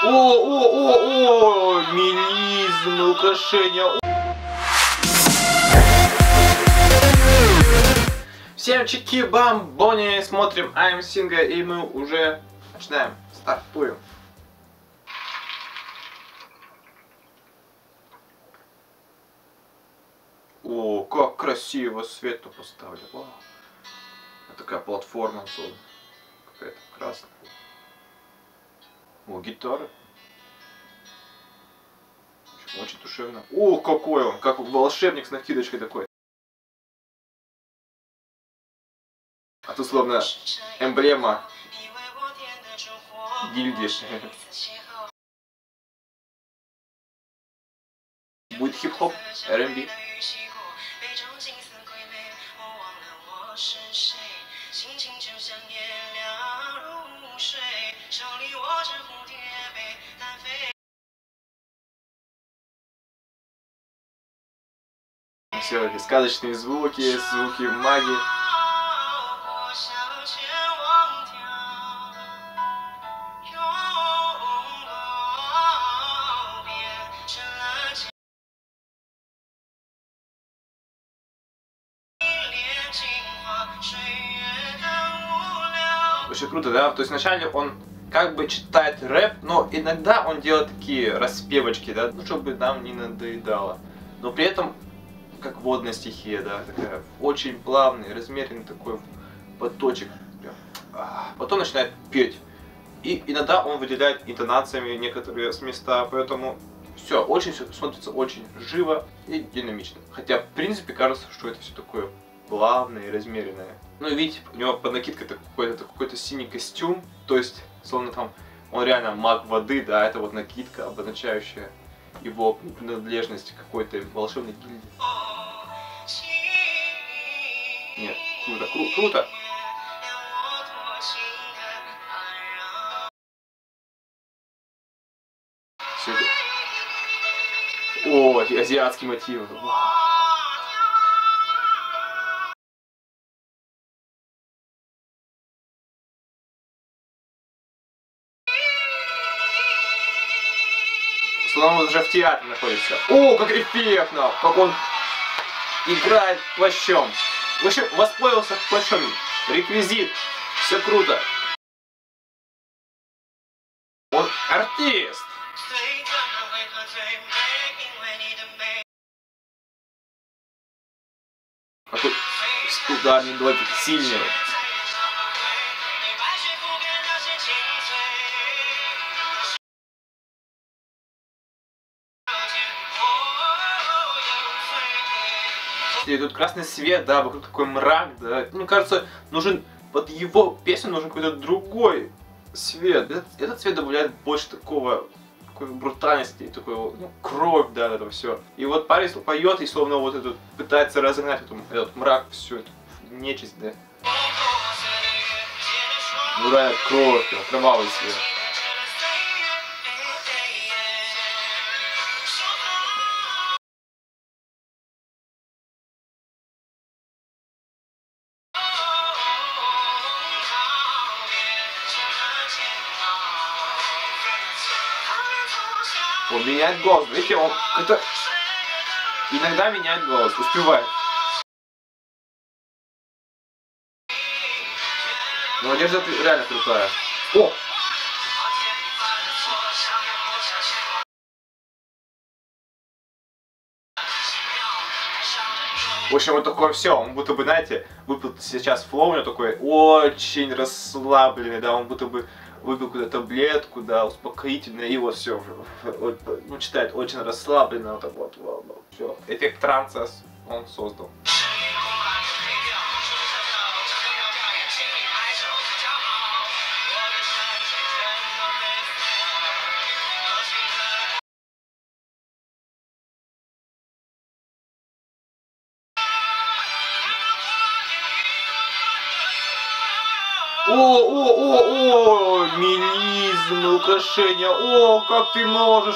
О, милизм, украшения. Всем чики-бамбони, смотрим I'm Singa, и мы уже начинаем, стартуем. О, как красиво свету поставили. Вау. Такая платформа какая-то красная. О, гитара. Очень душевно. О, какой он, как волшебник с накидочкой такой. А тут словно эмблема гильдии. Будет хип-хоп, R&B. Все эти сказочные звуки, звуки магии. Очень круто, да? То есть вначале он как бы читает рэп, но иногда он делает такие распевочки, да, ну чтобы нам не надоедало. Но при этом как водная стихия, да, такая очень плавный, размеренный такой поточек. Потом начинает петь. И иногда он выделяет интонациями некоторые места, поэтому все очень смотрится очень живо и динамично. Хотя в принципе кажется, что это все такое плавное и размеренное. Ну и видите, у него под накидкой какой-то синий костюм, то есть словно там он реально маг воды, да, это вот накидка, обозначающая его принадлежность к какой-то волшебной гильдии. Нет, круто. Все это... О, азиатские мотивы. Словно он уже в театре находится. О, как эффектно! Как он играет плащом. В общем, воспользовался плащом. Реквизит. Все круто. Он артист. Какой ударный дробик. Сильный. И тут красный свет, да, вокруг такой мрак, да. Мне кажется, нужен под его песню нужен какой-то другой свет. Этот цвет добавляет больше такой брутальности, такой, ну, кровь, да, это все. И вот парень поет и словно вот этот пытается разогнать этот мрак, всю эту нечисть, да. Ну да, кровь, кровавый свет. Он меняет голос, видите, он как-то иногда меняет голос, успевает. Но одежда реально крутая. О! В общем, вот такое все, он будто бы, знаете, выпил сейчас флоу, у него такой очень расслабленный, да, он будто бы выпил какую-то таблетку, да, успокоительное, и вот все, ну, читает очень расслабленно, вот, все. Эффект транса он создал. О, милизм, украшения, о, как ты можешь,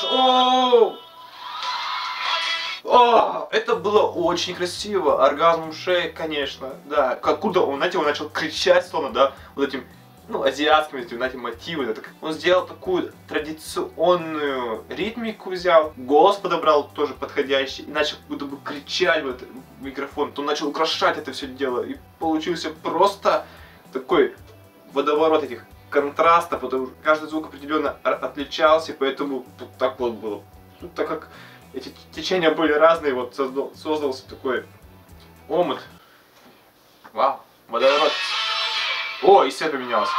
это было очень красиво, оргазм шеи, конечно, да, откуда он, знаете, он начал кричать, словно, да, вот этим ну, азиатскими, знаете, мотивы. Он сделал такую традиционную ритмику, взял, голос подобрал тоже подходящий, и начал будто бы кричать в этот микрофон, то начал украшать это все дело, и получился просто такой водоворот этих контрастов, потому что каждый звук определенно отличался, поэтому тут так вот было. Тут, так как эти течения были разные, вот создался такой омут. Вау, водоворот. О, и свет поменялся.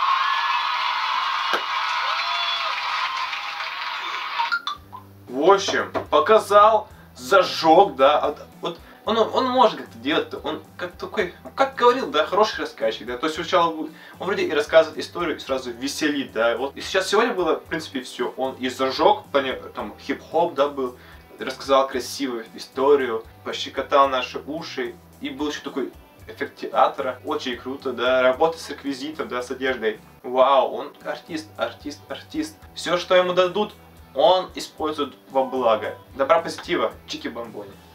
В общем, показал, зажег, да. Вот он может как-то делать, он как такой, как говорил, да, хороший рассказчик, да. То есть сначала он вроде и рассказывает историю, и сразу веселит, да. Вот. И сейчас сегодня было, в принципе, все. Он и зажег, там хип-хоп, да, был, рассказал красивую историю, пощекотал наши уши, и был еще такой эффект театра, очень круто, да, работа с реквизитом, да, с одеждой. Вау, он артист, артист, артист. Все, что ему дадут, он использует во благо. Добра, позитива, чики-бомбони.